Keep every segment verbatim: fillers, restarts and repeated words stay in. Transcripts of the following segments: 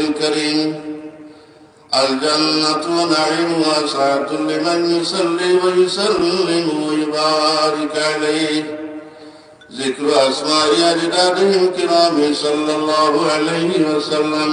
الكريم. الجنة نعيمها سعة لمن يصلي ويسلم ويبارك عليه. ذكر أسماء أجداده الكرام صلى الله عليه وسلم.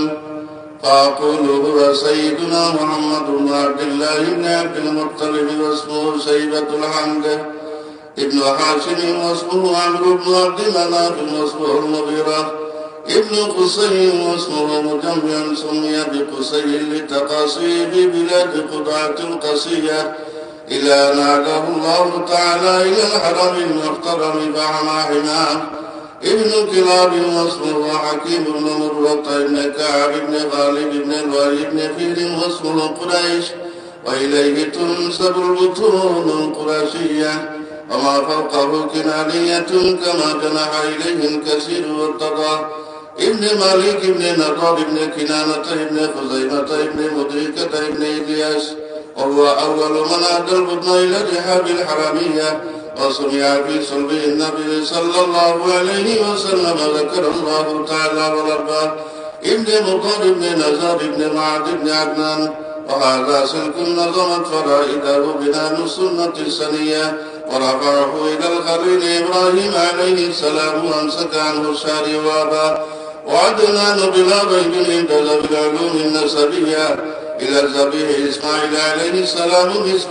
فأقول هو سيدنا محمد بن عبد الله بن عبد المطلب واسمه شيبة الحمد ابن هاشم واسمه عمرو بن عبد مناف واسمه المغيرة ابن قصي واسمه مجمع سمي بقصي لتقاصي ببلاد قطعة القصية إلى ناداه الله تعالى إلى الحرم المحترم فحمى حماه ابن كلاب واسمه حكيم بن مرة ابن كعب بن غالب بن الوليد بن فيل واسمه قريش وإليه تنسب البطون القرشية وما فوقه كنانية كما جنح إليه الكثير وارتضى ابن مالك بن نضر بن كنانة ابن خزيمة ابن مدركة ابن إلياس وهو أول من أدى البطن إلى رحاب الحرمية وسمع في صلب النبي صلى الله عليه وسلم. ذكر الله تعالى والأربعة ابن مطر بن نزار بن معد بن عدنان. وهذا سلك نظمت فرائده بنام السنة السنية ورفعه إلى الخليل إبراهيم عليه السلام وأمسك عنه الشارع وأبى وعدنان بلا ريب امتاز بالعلوم النسبية إلى الذبيح إسماعيل عليه السلام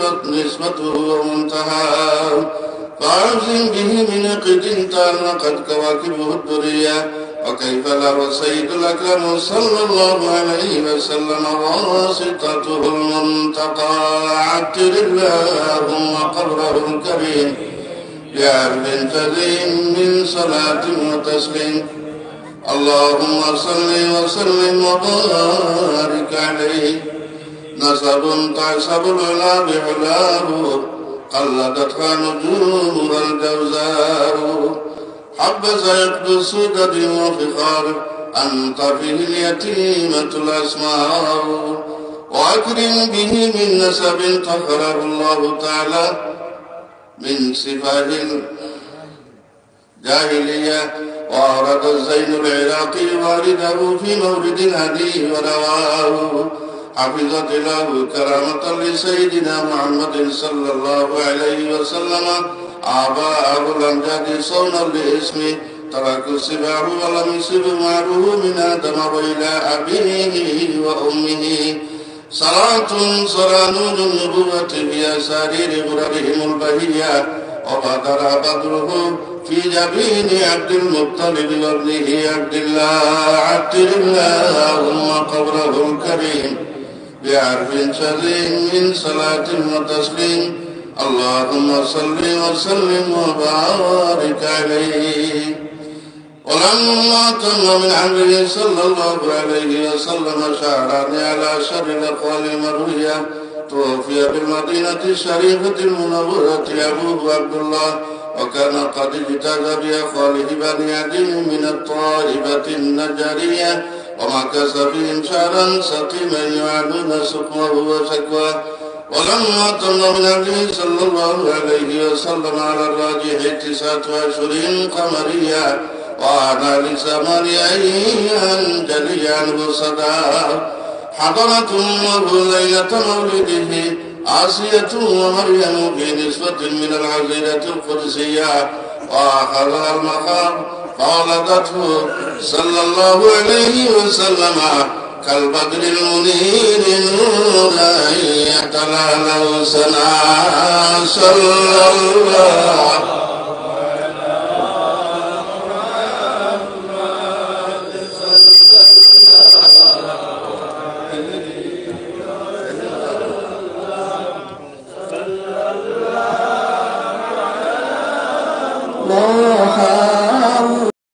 نسبته ومنتهى. فأعزم به من قد تعلقت كواكبه الدرية وكيف له السيد الأكرم صلى الله عليه وسلم واسطته المنتقى. عطر اللهم قبره الكريم بعرض جليل من صلاة وتسليم. اللهم صل وسلم وبارك عليه. نسب تعسب العلا بعلاه قلدتها نجوم الجوزاء. حبذا يقدو سدد وفخار أنت فيه اليتيمة الأسماء. وأكرم به من نسب طهره الله تعالى من سفاه الجاهلية. وأورد الزين العراقي وارده في مورد الهدي ورواه. حفظت له كرامة لسيدنا محمد صلى الله عليه وسلم. آباءه الأمجاد صونا لاسمه تركوا السباع ولم يسب معه من آدم وإلى أبيه وأمه. صلاة صلى نور النبوة في أسارير غررهم البهية. وبدر بدره في جبين عبد المطلب وابنه عبد الله. عطر اللهم قبره الكريم بعرف شديد من صلاة وتسليم. اللهم صل وسلم وبارك عليه. ولما تم من عمره صلى الله عليه وسلم شهران على شر الأقوال المروية توفي بالمدينة الشريفة المنورة أبوه عبد الله. وكان قد اجتاز بأخواله بني عدي من الطائفة النجارية ومكث فيهم شهرا سقيما يعانون سقمه وشكواه. ولما تم من عمره صلى الله عليه وسلم على الراجح تسعة أشهر قمرية وأنا لثمان أيام جلي عنه صدى. حضرت أمه ليلة مولده آسية ومريم في نسبة من العزيرة القدسية وأخذها المخاض فولدته صلى الله عليه وسلم كالبدر المنير نورا يتلالى سنا. صلى الله